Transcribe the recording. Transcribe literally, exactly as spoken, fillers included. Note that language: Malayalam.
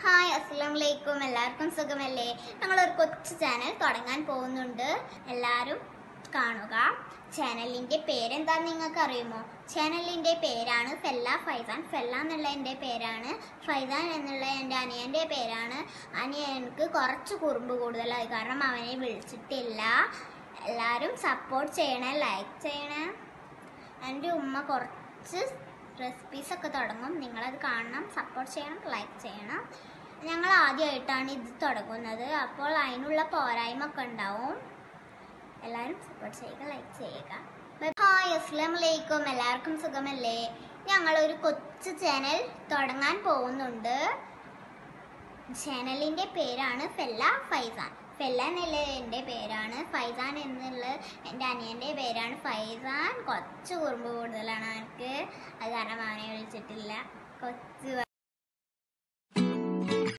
ഹായ് അസ്സലാമലൈക്കും. എല്ലാവർക്കും സുഖമല്ലേ? ഞങ്ങളൊരു കൊച്ചു ചാനൽ തുടങ്ങാൻ പോകുന്നുണ്ട്. എല്ലാവരും കാണുക. ചാനലിൻ്റെ പേരെന്താണെന്ന് നിങ്ങൾക്ക് അറിയുമോ? ചാനലിൻ്റെ പേരാണ് ഫെല്ല ഫൈസാൻ. ഫെല്ല എന്നുള്ള എൻ്റെ പേരാണ്, ഫൈസാൻ എന്നുള്ള എൻ്റെ അനിയൻ്റെ പേരാണ്. അനിയനക്ക് കുറച്ച് കുറുമ്പ് കൂടുതലായി, കാരണം അവനെ വിളിച്ചിട്ടില്ല. എല്ലാവരും സപ്പോർട്ട് ചെയ്യണേ, ലൈക്ക് ചെയ്യണേ. എൻ്റെ ഉമ്മ കുറച്ച് റെസിപ്പീസൊക്കെ തുടങ്ങും, നിങ്ങളത് കാണണം, സപ്പോർട്ട് ചെയ്യണം, ലൈക്ക് ചെയ്യണം. ഞങ്ങൾ ആദ്യമായിട്ടാണ് ഇത് തുടങ്ങുന്നത്, അപ്പോൾ അതിനുള്ള പോരായ്മ ഒക്കെ ഉണ്ടാവും. എല്ലാവരും സപ്പോർട്ട് ചെയ്യുക, ലൈക്ക് ചെയ്യുക. ഹായ് അസ്സലാമലൈക്കും. എല്ലാവർക്കും സുഖമല്ലേ? ഞങ്ങളൊരു കൊച്ചു ചാനൽ തുടങ്ങാൻ പോകുന്നുണ്ട്. ചാനലിൻ്റെ പേരാണ് ഫെല്ല ഫൈസാൻ. ഫെല്ല എന്നുള്ള എൻ്റെ പേരാണ്, ഫൈസാൻ എന്നുള്ള എൻ്റെ അനിയൻ്റെ പേരാണ്. ഫൈസാൻ കുറച്ച് കുറുമ്പ് കൂടുതലാണ് അവർക്ക്, അത് കാരണം അവനെ വിളിച്ചിട്ടില്ല. കൊച്ചു